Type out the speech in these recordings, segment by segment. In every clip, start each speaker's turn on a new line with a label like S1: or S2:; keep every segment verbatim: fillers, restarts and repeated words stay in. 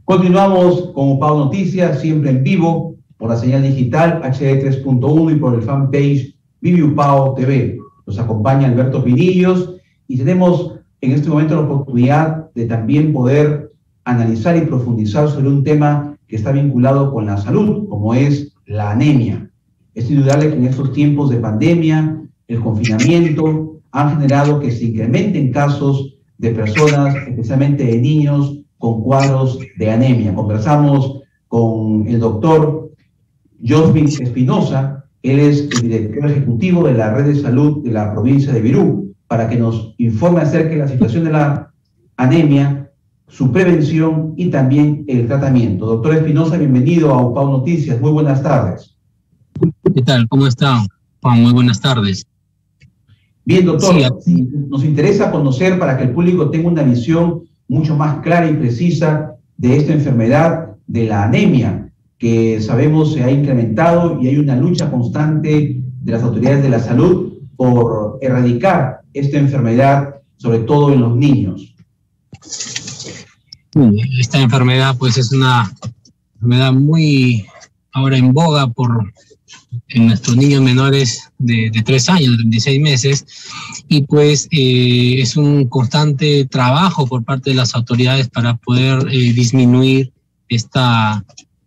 S1: Continuamos con UPAO Noticias, siempre en vivo, por la señal digital H D tres punto uno y por el fanpage Vive UPAO T V. Nos acompaña Alberto Pinillos y tenemos en este momento la oportunidad de también poder analizar y profundizar sobre un tema que está vinculado con la salud, como es la anemia. Es indudable que en estos tiempos de pandemia, el confinamiento, han generado que se incrementen casos de personas, especialmente de niños, con cuadros de anemia. Conversamos con el doctor Josvin Espinosa, él es el director ejecutivo de la Red de Salud de la provincia de Virú, para que nos informe acerca de la situación de la anemia, su prevención y también el tratamiento. Doctor Espinosa, bienvenido a UPAO Noticias. Muy buenas tardes.
S2: ¿Qué tal? ¿Cómo está, Juan? Muy buenas tardes.
S1: Bien, doctor, sí, nos interesa conocer para que el público tenga una visión mucho más clara y precisa de esta enfermedad de la anemia, que sabemos se ha incrementado y hay una lucha constante de las autoridades de la salud por erradicar esta enfermedad, sobre todo en los niños.
S2: Esta enfermedad pues es una enfermedad muy ahora en boga por en nuestros niños menores de, de tres años, de treinta y seis meses, y pues eh, es un constante trabajo por parte de las autoridades para poder eh, disminuir esta,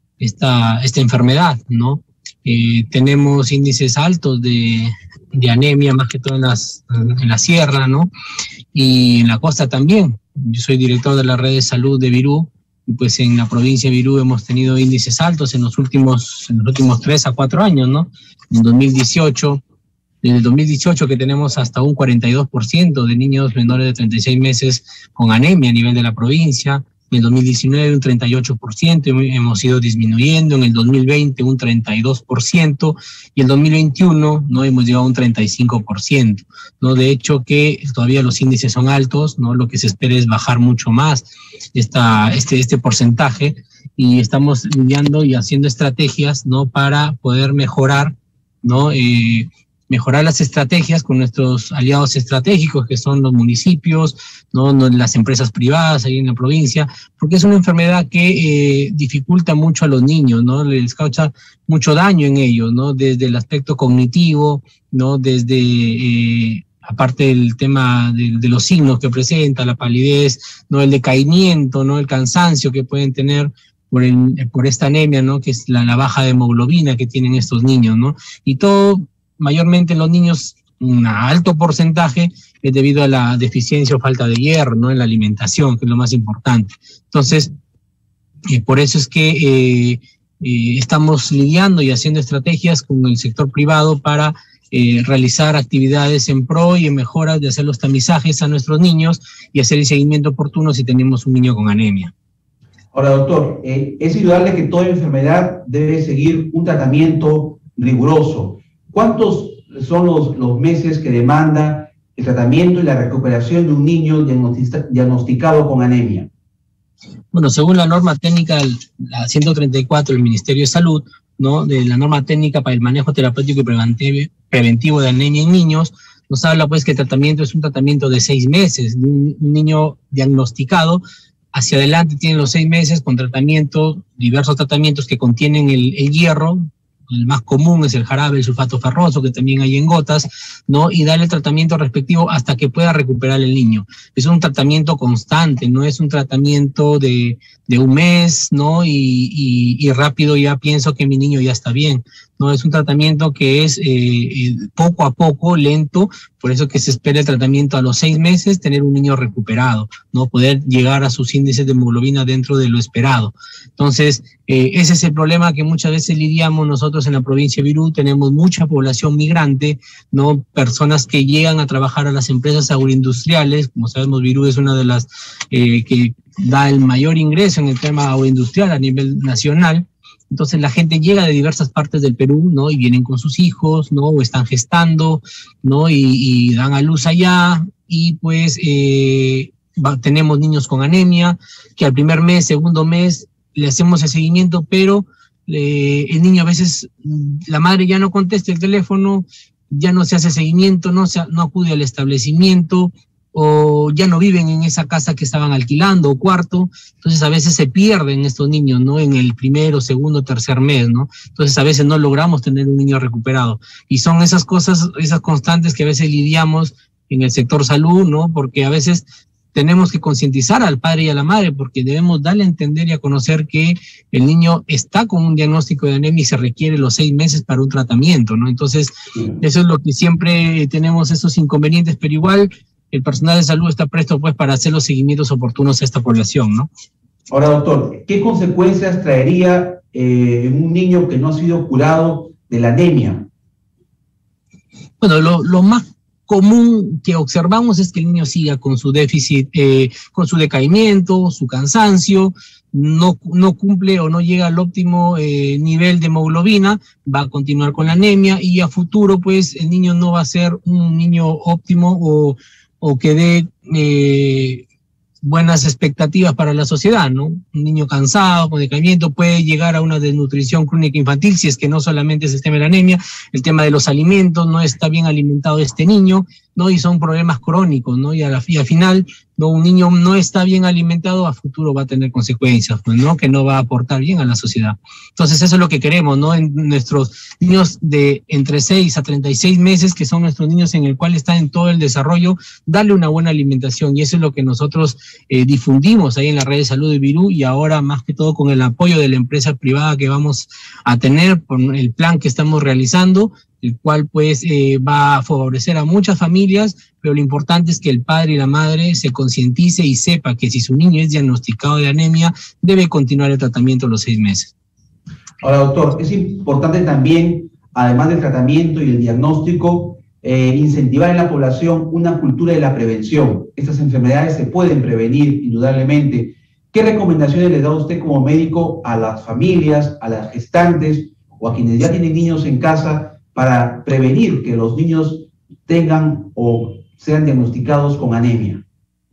S2: esta, esta enfermedad, ¿no? Eh, tenemos índices altos de, de anemia, más que todo en, las, en la sierra, ¿no? Y en la costa también. Yo soy director de la Red de Salud de Virú, y pues en la provincia de Virú hemos tenido índices altos en los últimos, en los últimos tres a cuatro años, ¿no? En dos mil dieciocho, desde el dos mil dieciocho que tenemos hasta un cuarenta y dos por ciento de niños menores de treinta y seis meses con anemia a nivel de la provincia. En el dos mil diecinueve un treinta y ocho por ciento, hemos ido disminuyendo. En el dos mil veinte un treinta y dos por ciento y el dos mil veintiuno no hemos llegado a un treinta y cinco por ciento, ¿no? De hecho que todavía los índices son altos, ¿no? Lo que se espera es bajar mucho más esta, este, este porcentaje, y estamos lidiando y haciendo estrategias, ¿no? Para poder mejorar, ¿no? Eh, mejorar las estrategias con nuestros aliados estratégicos, que son los municipios, ¿no? Las empresas privadas ahí en la provincia, porque es una enfermedad que eh, dificulta mucho a los niños, ¿no? Les causa mucho daño en ellos, ¿no? Desde el aspecto cognitivo, ¿no? Desde, eh, aparte del tema de, de los signos que presenta, la palidez, ¿no? El decaimiento, ¿no? El cansancio que pueden tener por, el, por esta anemia, ¿no? Que es la, la baja de hemoglobina que tienen estos niños, ¿no? Y todo, mayormente en los niños, un alto porcentaje es debido a la deficiencia o falta de hierro, ¿no? En la alimentación, que es lo más importante. Entonces, eh, por eso es que eh, eh, estamos lidiando y haciendo estrategias con el sector privado para eh, realizar actividades en pro y en mejoras de hacer los tamizajes a nuestros niños y hacer el seguimiento oportuno si tenemos un niño con anemia.
S1: Ahora, doctor, eh, es indudable que toda enfermedad debe seguir un tratamiento riguroso. ¿Cuántos son los, los meses que demanda el tratamiento y la recuperación de un niño diagnosticado con anemia?
S2: Bueno, según la norma técnica, la ciento treinta y cuatro del Ministerio de Salud, ¿no? De la norma técnica para el manejo terapéutico y preventivo de anemia en niños, nos habla pues que el tratamiento es un tratamiento de seis meses. Un niño diagnosticado hacia adelante tiene los seis meses con tratamiento, diversos tratamientos que contienen el, el hierro. El más común es el jarabe, el sulfato ferroso, que también hay en gotas, ¿no? Y darle el tratamiento respectivo hasta que pueda recuperar el niño. Es un tratamiento constante, no es un tratamiento de, de un mes, ¿no? Y, y, y rápido ya pienso que mi niño ya está bien, ¿no? Es un tratamiento que es eh, poco a poco, lento, por eso que se espera el tratamiento a los seis meses, tener un niño recuperado, ¿no? Poder llegar a sus índices de hemoglobina dentro de lo esperado. Entonces, eh, ese es el problema que muchas veces lidiamos nosotros en la provincia de Virú. Tenemos mucha población migrante, ¿no? Personas que llegan a trabajar a las empresas agroindustriales. Como sabemos, Virú es una de las eh, que da el mayor ingreso en el tema agroindustrial a nivel nacional. Entonces la gente llega de diversas partes del Perú, ¿no? Y vienen con sus hijos, ¿no? O están gestando, ¿no? Y, y dan a luz allá, y pues eh, va, tenemos niños con anemia, que al primer mes, segundo mes, le hacemos el seguimiento, pero eh, el niño a veces, la madre ya no contesta el teléfono, ya no se hace seguimiento, no, se, no acude al establecimiento, o ya no viven en esa casa que estaban alquilando o cuarto, entonces a veces se pierden estos niños, ¿no? En el primero, segundo, tercer mes, ¿no? Entonces a veces no logramos tener un niño recuperado. Y son esas cosas, esas constantes que a veces lidiamos en el sector salud, ¿no? Porque a veces tenemos que concientizar al padre y a la madre, porque debemos darle a entender y a conocer que el niño está con un diagnóstico de anemia y se requiere los seis meses para un tratamiento, ¿no? Entonces, eso es lo que siempre tenemos, esos inconvenientes, pero igual el personal de salud está presto pues para hacer los seguimientos oportunos a esta población, ¿no?
S1: Ahora, doctor, ¿qué consecuencias traería eh, en un niño que no ha sido curado de la anemia?
S2: Bueno, lo, lo más común que observamos es que el niño siga con su déficit, eh, con su decaimiento, su cansancio, no, no cumple o no llega al óptimo eh, nivel de hemoglobina, va a continuar con la anemia y a futuro pues el niño no va a ser un niño óptimo o, o que dé eh, buenas expectativas para la sociedad, ¿no? Un niño cansado, con decaimiento, puede llegar a una desnutrición crónica infantil, si es que no solamente es el tema de la anemia, el tema de los alimentos, no está bien alimentado este niño, ¿no? Y son problemas crónicos, ¿no? Y, a la, y al final, ¿no? Un niño no está bien alimentado, a futuro va a tener consecuencias, pues, ¿no? Que no va a aportar bien a la sociedad. Entonces eso es lo que queremos, ¿no? En nuestros niños de entre seis a treinta y seis meses, que son nuestros niños en el cual están en todo el desarrollo, darle una buena alimentación, y eso es lo que nosotros eh, difundimos ahí en la red de salud de Virú, y ahora más que todo con el apoyo de la empresa privada que vamos a tener, con el plan que estamos realizando, el cual pues eh, va a favorecer a muchas familias, pero lo importante es que el padre y la madre se concientice y sepa que si su niño es diagnosticado de anemia, debe continuar el tratamiento los seis meses.
S1: Ahora, doctor, es importante también, además del tratamiento y el diagnóstico, eh, incentivar en la población una cultura de la prevención. Estas enfermedades se pueden prevenir, indudablemente. ¿Qué recomendaciones le da usted como médico a las familias, a las gestantes o a quienes ya tienen niños en casa para prevenir que los niños tengan o sean diagnosticados con anemia?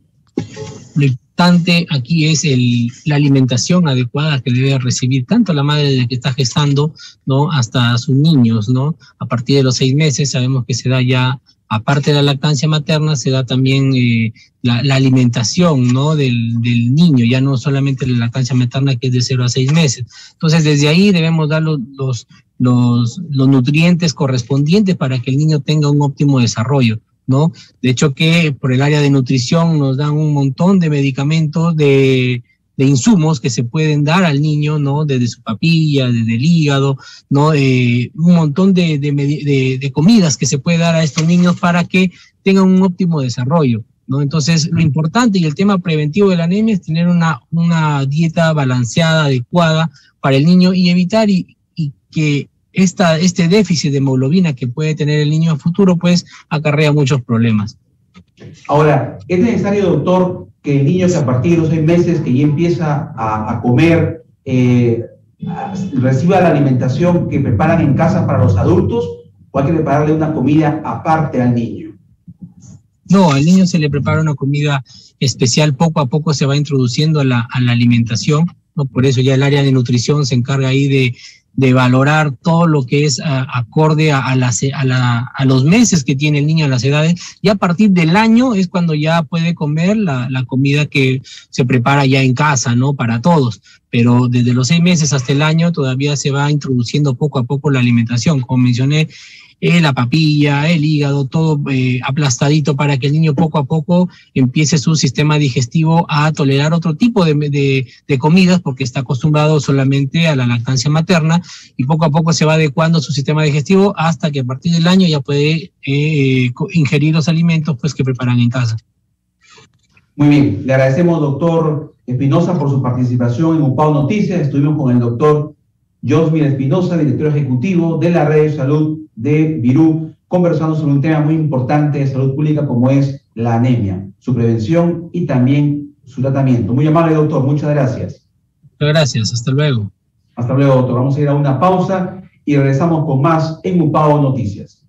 S2: Lo importante aquí es el, la alimentación adecuada que debe recibir tanto la madre de que está gestando, ¿no? Hasta sus niños, ¿no? A partir de los seis meses sabemos que se da ya, aparte de la lactancia materna, se da también eh, la, la alimentación, ¿no? Del, del niño, ya no solamente la lactancia materna, que es de cero a seis meses. Entonces, desde ahí debemos dar los, los, los, los nutrientes correspondientes para que el niño tenga un óptimo desarrollo, ¿no? De hecho que por el área de nutrición nos dan un montón de medicamentos, de, de insumos que se pueden dar al niño, ¿no? Desde su papilla, desde el hígado, ¿no? Eh, un montón de, de, de, de comidas que se puede dar a estos niños para que tengan un óptimo desarrollo, ¿no? Entonces, lo importante y el tema preventivo de la anemia es tener una, una dieta balanceada, adecuada para el niño y evitar y, y que Esta, este déficit de hemoglobina que puede tener el niño a futuro, pues, acarrea muchos problemas.
S1: Ahora, ¿es necesario, doctor, que el niño que a partir de los seis meses que ya empieza a, a comer, eh, reciba la alimentación que preparan en casa para los adultos, o hay que prepararle una comida aparte al niño?
S2: No, al niño se le prepara una comida especial, poco a poco se va introduciendo a la, a la alimentación, ¿no? Por eso ya el área de nutrición se encarga ahí de de valorar todo lo que es a, acorde a, a, la, a, la, a los meses que tiene el niño, a las edades, y a partir del año es cuando ya puede comer la, la comida que se prepara ya en casa, ¿no? Para todos, pero desde los seis meses hasta el año todavía se va introduciendo poco a poco la alimentación, como mencioné, eh, la papilla, el hígado, todo eh, aplastadito para que el niño poco a poco empiece su sistema digestivo a tolerar otro tipo de, de, de comidas, porque está acostumbrado solamente a la lactancia materna, y poco a poco se va adecuando su sistema digestivo hasta que a partir del año ya puede eh, ingerir los alimentos pues que preparan en casa.
S1: Muy bien, le agradecemos, doctor Espinosa, por su participación en UPAO Noticias. Estuvimos con el doctor Josmir Espinosa, director ejecutivo de la red de salud de Virú, conversando sobre un tema muy importante de salud pública como es la anemia, su prevención y también su tratamiento. Muy amable, doctor, muchas gracias.
S2: Muchas gracias, hasta luego.
S1: Hasta luego, doctor. Vamos a ir a una pausa y regresamos con más en UPAO Noticias.